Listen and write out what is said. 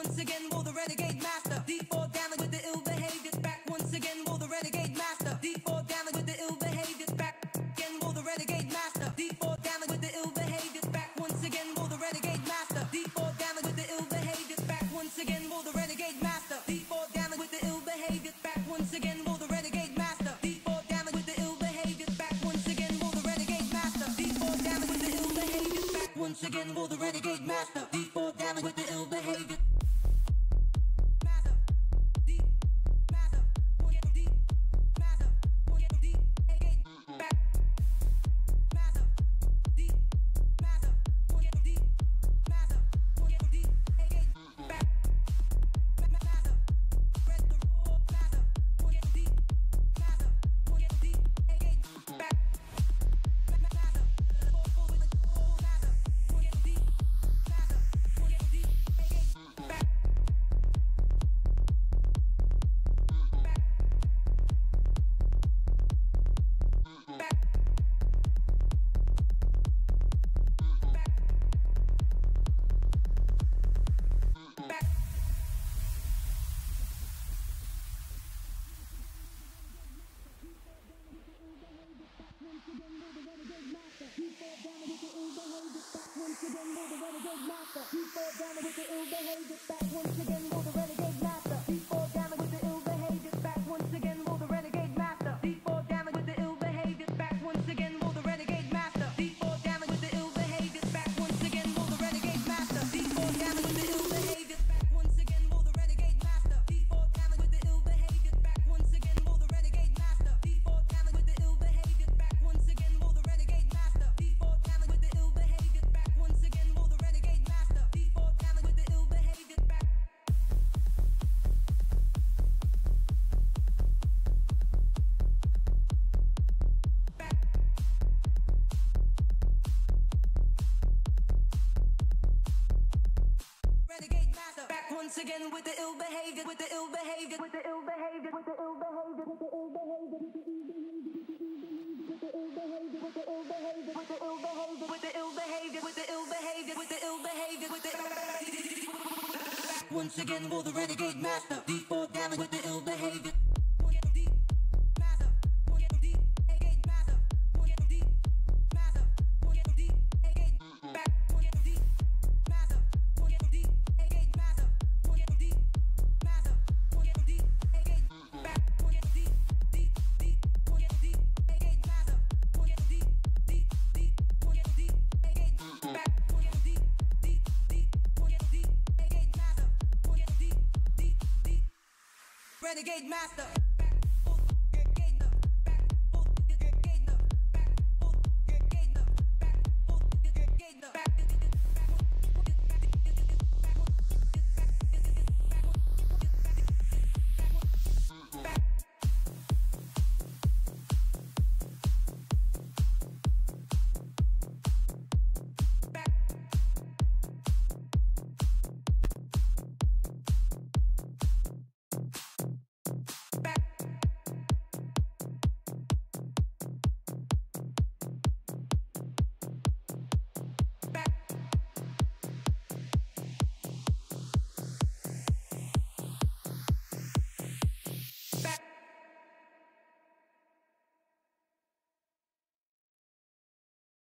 once again, will the renegade master. D4 down with the ill behavior. Back once again, will the renegade master. D4 down with the ill behavior. Back again, will the renegade master. D4 down with the ill behavior. Back once again, will the renegade master. D4 down with the ill behavior. Back once again, will the renegade master. D4 down with the ill behavior. Back once again, will the renegade master. D4 down with the ill behavior. Back once again, will the renegade master. D4 down with the ill behavior. Back once again, will the renegade master. D4 down with the ill behavior. Once again, will the renegade master. D4 down with the ill behavior. Renegade master.